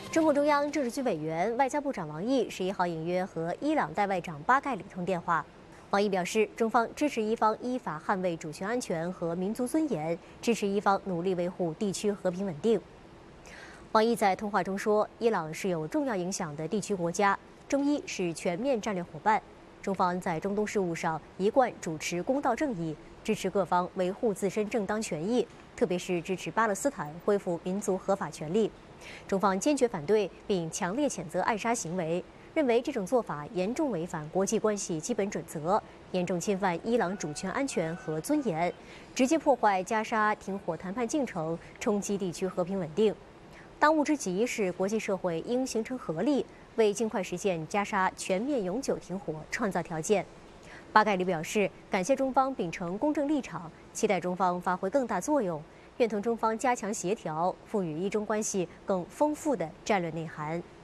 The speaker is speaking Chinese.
中共中央政治局委员、外交部长王毅11号应约和伊朗代外长巴盖里通电话。王毅表示，中方支持伊方依法捍卫主权安全和民族尊严，支持伊方努力维护地区和平稳定。王毅在通话中说，伊朗是有重要影响的地区国家，中伊是全面战略伙伴。中方在中东事务上一贯主持公道正义，支持各方维护自身正当权益，特别是支持巴勒斯坦恢复民族合法权利。中方坚决反对并强烈谴责暗杀行为，认为这种做法严重违反国际关系基本准则，严重侵犯伊朗主权安全和尊严，直接破坏加沙停火谈判进程，冲击地区和平稳定。当务之急是国际社会应形成合力，为尽快实现加沙全面永久停火创造条件。巴盖里表示，感谢中方秉承公正立场，期待中方发挥更大作用，愿同中方加强协调，赋予伊中关系更丰富的战略内涵。